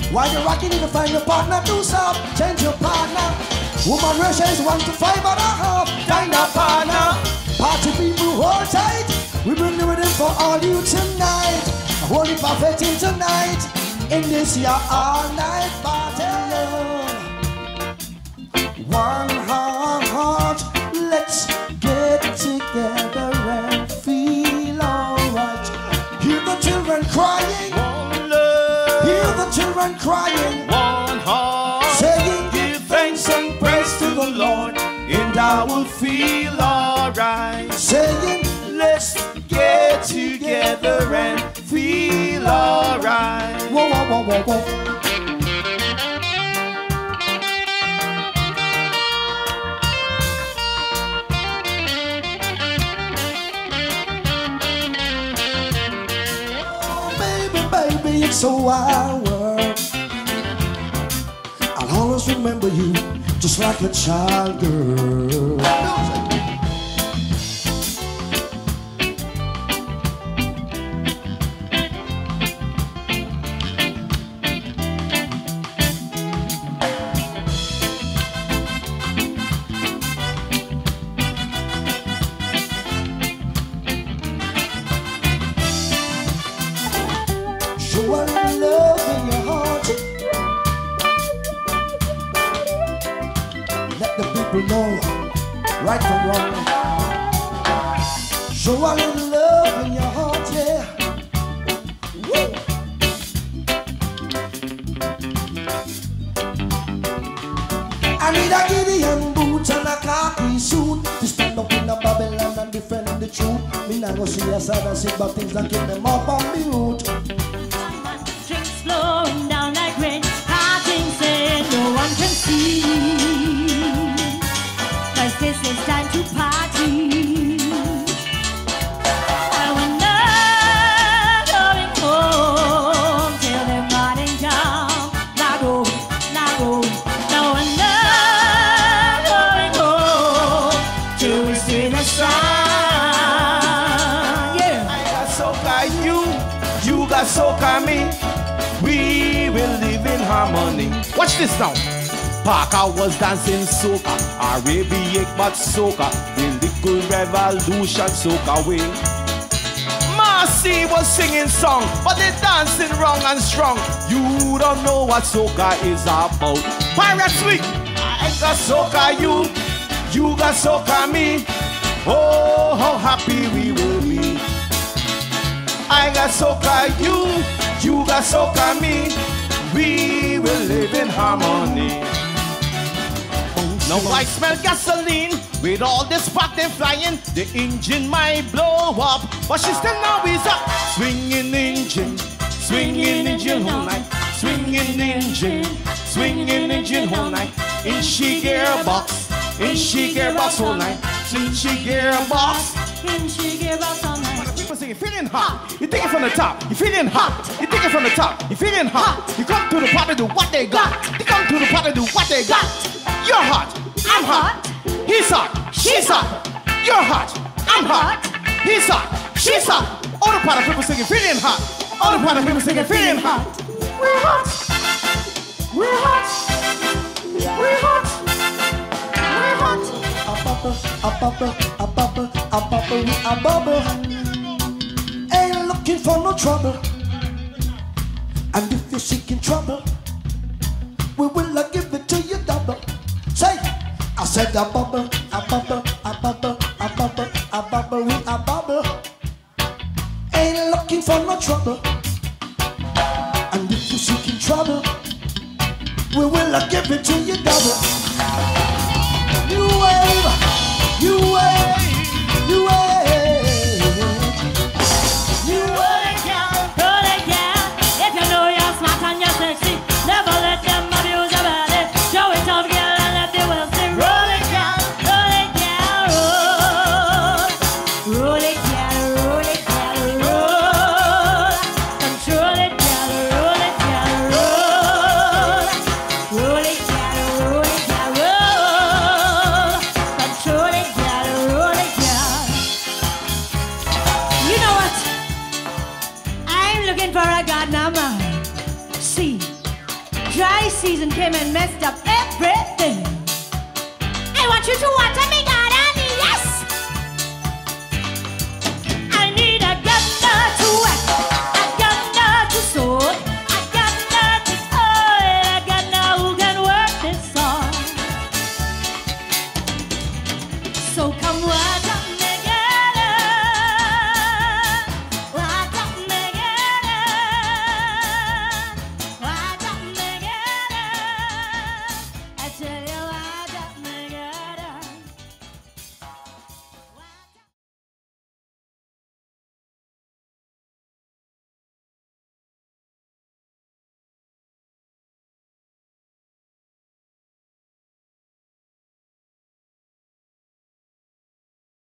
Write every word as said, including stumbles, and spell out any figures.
While you're rocking, you can find your partner, do some, change your partner. Woman ratio is one to five and a half. Find a partner. Party people, hold tight. We bring the rhythm for all you tonight. Holy perfect tonight. In this year all night party. One heart, let's get together and feel alright. Hear the children crying. One love. Hear the children crying. One heart. Saying, give thanks and praise to the Lord, and I will feel alright. Saying, let's get together and feel alright. Whoa, whoa, whoa, whoa, whoa. It's so wild world. I'll always remember you just like a child girl. Know right from wrong. Show a little love in your heart, yeah. Woo. I need a Gideon boots and a khaki suit to stand up in a Babylon and defend the truth. Me not go see a side and sit back things and keep them up on mute. Drinks flowing down like rain, parting saying no one can see. This is time to party. And we're not going home till the morning comes. Not going, not going. No, we're not going home till we see the sun. Yeah. I got soca you, you got soca me. We will live in harmony. Watch this now. Parker was dancing soca, Arabic but soca, the little revolution soca way. Marcy was singing song, but they dancing wrong and strong. You don't know what soca is about. Pirate Sweet, I got soca you, you got soca me. Oh, how happy we will be. I got soca you, you got soca me. We will live in harmony. Now I smell gasoline with all this spark them flying. The engine might blow up, but she still now is up. Swinging engine, swinging engine all night. Swinging engine, swinging engine all night. In she gearbox, in she gearbox all night. In she gearbox, in she gearbox all night. People say you're feeling hot. You take it from the top. You're feeling hot. You take it from the top. You're feeling hot. You come to the party, do what they got. You come to the party, do what they got. You're hot, I'm hot, he's hot, she's hot. You're hot, I'm hot, he's hot, she's hot. All the party people singing feeling hot. All the party people singing feeling hot. We're hot, we're hot, we're hot, we're hot. A bubble, a bubble, a bubble, a bubble, a bubble. Ain't looking for no trouble. And if you're seeking trouble, we will give it to you double. Say, I said a bubble, a bubble, a bubble, a bubble, a bubble, we a bubble. Ain't looking for no trouble. And if you're seeking trouble, we will give it to you double. You wave, you wave, you wave, you wave. Roll it down, if you know you're smart and you're sexy, never let them abuse your body. Show it off, girl, and let the world see. Roll it down, roll it down, roll. Roll it down, roll it down, roll. Control it down, roll it down, roll. Roll it down, roll it down, roll. Control it down, roll it down. season came and messed up everything. I want you to watch me.